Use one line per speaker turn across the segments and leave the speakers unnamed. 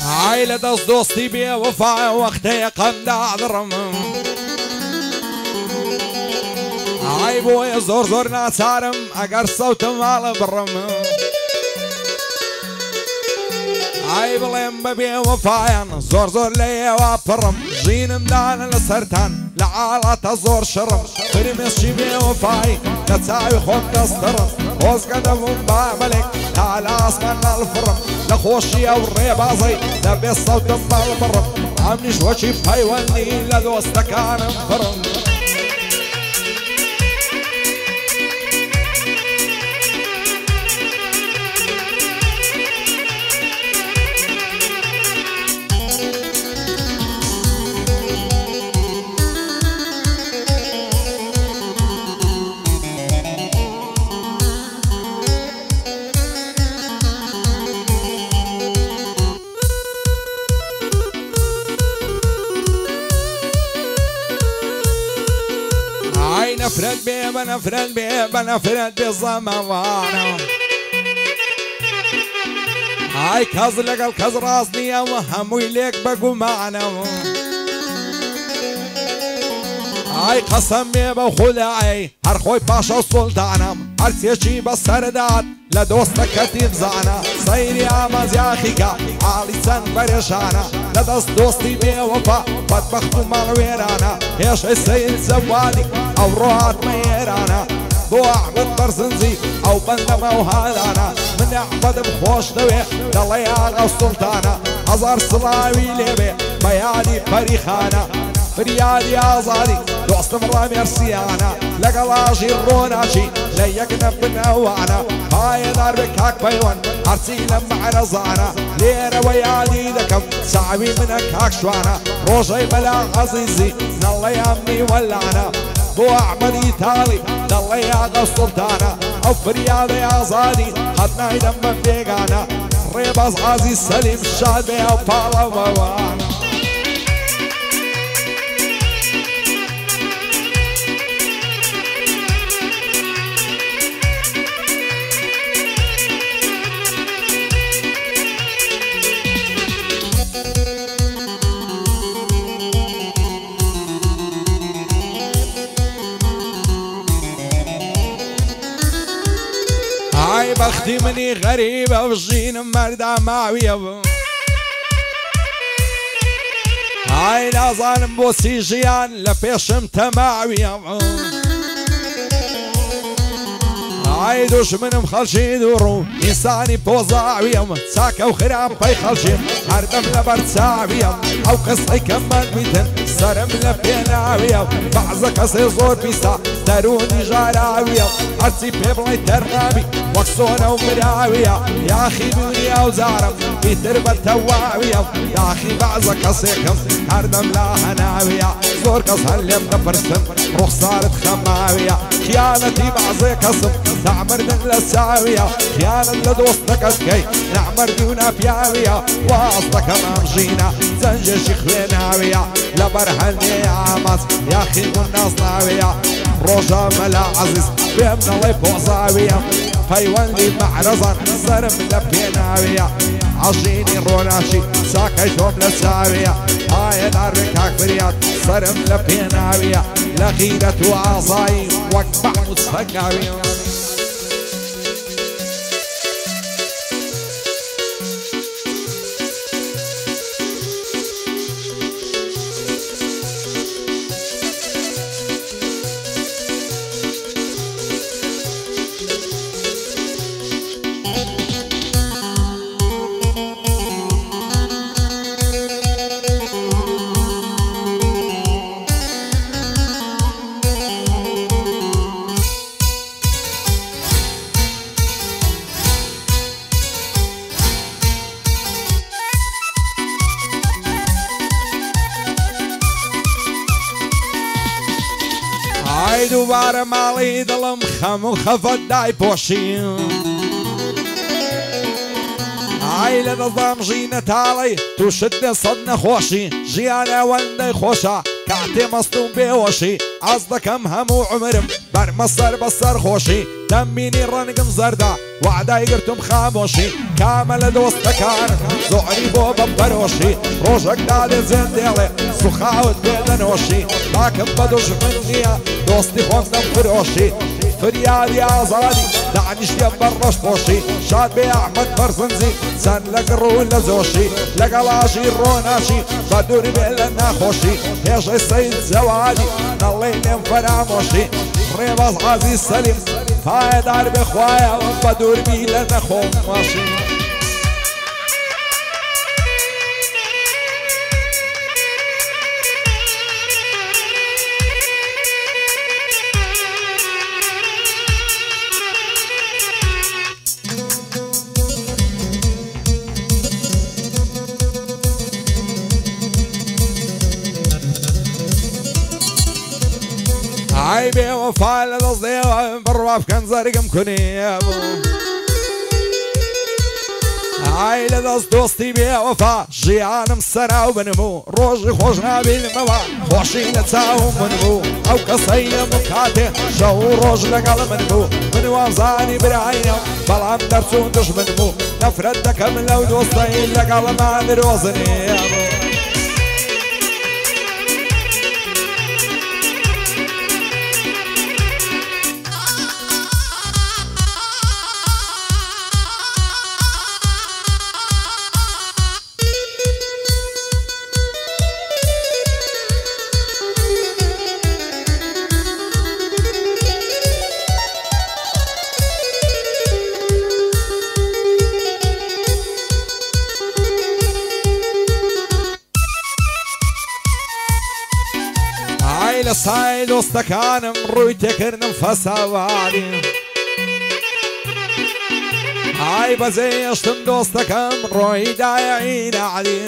عائلة دوستي بي وفاء وقتي قمدا ضرم عيبو زور زور ناسارم اگر صوت مال برم عيب لم ببي وفايا زور زور لي وابرم جين مدان لسرتان لعالة زور شرم فرمس شبي وفاي نتساوي خوك تسترم خوز قدم باملك تعالى اسمان الفرم لخوشي او الريبازي لبي الصوت مال برم عمنيش وشي بحيواني لدوستك انا مفرم نفرد بيه بنفرد بيه بنفرد بالزمان هاي كاز لقى الكاز راسني وهم ويليك بقو معنا هاي قسم بيه بخدعي هرخوي باشا السلطان هرسيشي بالسردات لدوستك تفزعنا صيري عمز يا خيكا عالي سن برشانا لدست دوستي بيه وفا بدبختو مالويرانا ايش السيد زوالي او روحات ميرانا ضو احمد برزنزي او بندم او هالانا من احمد بخوش دوي دلياغ السلطانة هزار صلاوي ليبي بياني فريخانا فريادي ازادي دوست مرة ميرسيانا لقلاشي الروناشي ليقنا بنوانا هاي دار بكاك بيوان هرسي لما رزانا ليرة ويادي دكم سعبي منك هاك شوانا روشي بلا عزيزي نالله يامني ولعنا ضو احمد ايطالي نالله ياغ السلطانة او فريادي ازادي حدنا يدم بيقانا ريباز عزيز سليم الشعبي او بالا موانا هاي بختي مني غريبة وجين مردة معوية هاي لا ظالم بوسيجيان لبيشم تماوية هاي دوش من مخلشي دورو إنساني بوزاوية ساكا وخرام باي خلشي هردم لبرتساوية أو قصي كمان بيتن سرم لبيناوية بعزك أسيزور بيسا داروني جاراوية عرسي بيبلاي ترغابي وكسونة ومراوية يا أخي دنيا وزارم بيتربة تواوية يا أخي بعزك أسيكم هردم لا هناوية زور قصهر لي بنفرسن روح صارت خماوية خيانتي بعزك أصم نعمر دن لساوية خيانة لدوستك أسكي نعمر ديونا بياوية واصلك مامجينا زنجشي خويناوية لبرهني يا عمس يا أخي والناس ناوية روجا ملا عزيز بيمنا الله بوصاوية فيوان لي معرزا صرم لبيناوية عجيني روناشي ساكيتهم لساوية هاي نار بكاك فريات صرم لبيناوية لغيرة وعصاي وقبع متفقاوية هاي دوباره مالی دلم خم و خفت دای پوشیم هاي لنظام جينا تالي تو شد صدنا خوشي جيانا وندي خوشا كعتي مصدوم بوشي عصدكم همو عمرم بر مصر بصر خوشي دميني رنقم زردا وعدا يقرتم خاموشي كامل دوستكان زعري بو ببروشي روشك دادي زنديلي سخاوت بيدنوشي لكن بدوش مني دوستي خوندم فروشي فريادي آزادي دعنيش يبرش بوشي شاد بي أحمد برزنزي سن لقرو لزوشي لقلاشي روناشي بدوري بيلنا خوشي هيش السيد زوادي نالليلين فراموشي ريباز عزيز سليم فايد عربي خوايا بدور بيلنا خوماشي عيبي وفال الصديوة برواف كان زرقم كنيابو عيلة دست دوستي بي وفا جيان مسرا وبنمو روجي خوشنا بالموا خوشي نتساهم منمو او قصية مكاتي شو روج لقل منمو من وامزاني برعينو بلعم درسون دش منمو نفرد دكم لو دوستي لقل ما نروزني سايل واستكانم روي تكرنم فساوالي هاي بزي اشتم دوستكم روي دايعين علي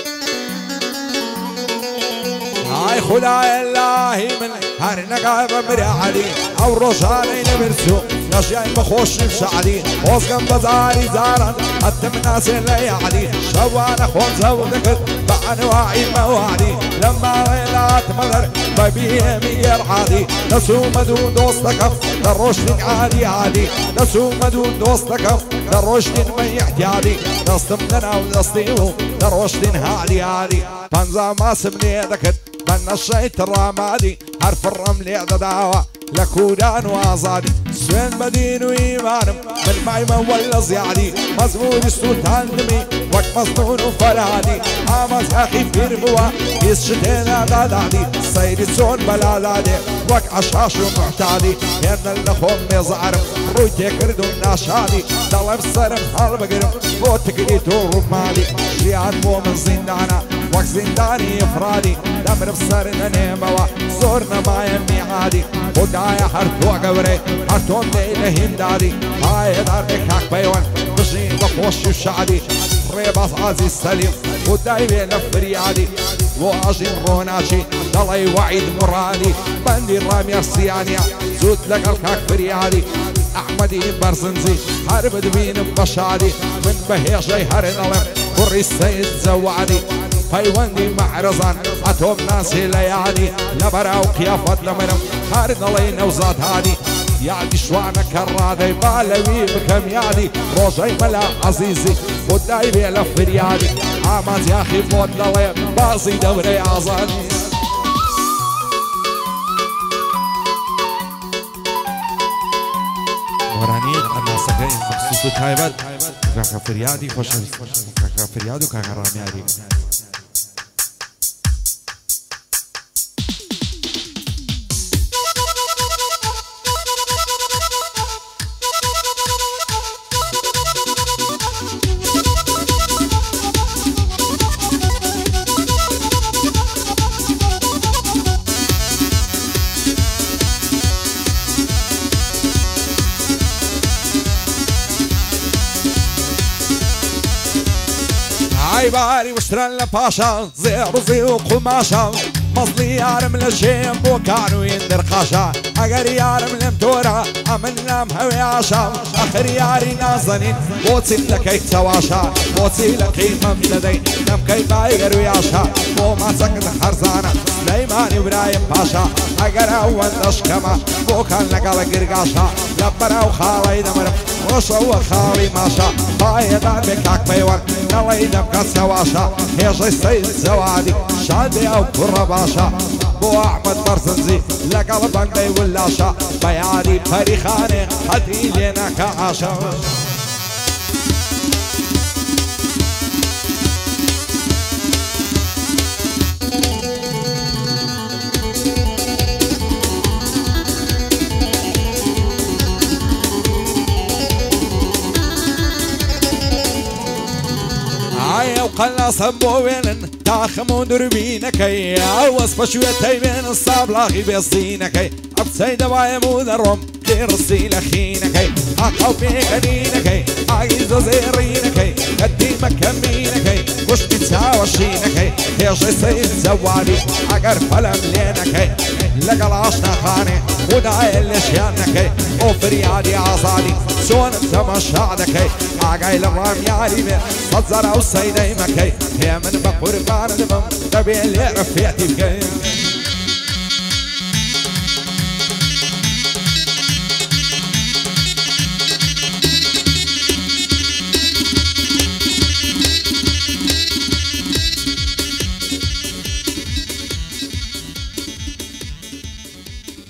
هاي خداي الله من هرنقا بمرعلي او رجالي نبرسو نشياي بخوش بشعلي وصقم بزاري زارا حتى من ناس اللي علي شوانا خون زودك بانواعي موالي لما غيلات مدر ببيه مير عادي نسو مدون دوستكم دروشتك عالي عالي نسو مدون دوستكم دروشتين مي احتيالي نستمدنا ونستيو دروشتين هالي هالي بنزا ما سمني ذكر من الشيط الرمادي حرف الرمل دعوة لكودان وازادي سوين بدين وإيمانم من مايمة ولا زيادي مزمور السلطان دمي وك مصنون وفرادي عامز أخي في ربوة كيس شتينا دادادي سيدي سون بلادادي وك عشاش ومعتادي كان اللخوم مزعرم روي تكردو ناشادي طلب سرم حال بقرم بو تكريتو رمادي شيعان بو من زندانا وك زنداني افرادي دمر بسرنا نيموا زورنا ما يمي عادي خدايا حرتو قبري حرتو ليلة هندادي هاي دارك حق بيوان بشين بخوش وشعدي ريباس عزيز سليم خداي بينا فريادي واجي روناشي ضلي وعيد مرادي بندي رامي السيانيا زود لك الكاك فريادي احمدي برزنزي حرب دبين بشادي من بهيجي هرنلم قري السيد زوادي فايوندي معرزان عتوب ناسي ليالي لبراوك يا فضل منهم هارد لينا وزاد هادي يعدي شوانا كرادي بالوي بكم يادي روجي ملا عزيزي خداي بيلا فريادي عماد يا اخي فضل لي بازي دوري عزاني وراني انا سكاين مخصوص تايبات كاكا فريادي خوش كاكا فريادو كاكا راميادي باري واشترن لباشا زي رزي وقماشا مصلي يارم للجيم وكانوا يندر قاشا اگر یارم لم تورا امن لم هوی عشا اخر یاری نازنین بوچی لکی تواشا بوچی لکی ممددین نم کی بایگر ویاشا بو ما سکت خرزانه سلیمان ابراهیم پاشا اگر اول دشکما بو کان لگال گرگاشا لبرا و خالی دمرم وشو و خالی ماشا باید بکاک بیوان نلی دم کس واشا هیچ سید زوادی شادی او کرباشا بو احمد برزنزي لقل بندي واللاشا بيادي فريخاني حدي لنا كعاشا وقلص بوين تاخم ودربينك عوص بشويتي من الصبلاغي بيصينك ابسيد باي مودرم ترسي لخينك اقو بيقنينك عايزو زيرينك قديمك كمينك وش بتساوى شينك هيش سيد زوالي اقر فلم لينك لقل عشنا خاني وداي اللي شيانك وفريادي عصادي سون تمشادك عقاي للرام ياري صدر او سيدي مكي هي من بقربان دمم تبي اللي رفيعتي بكي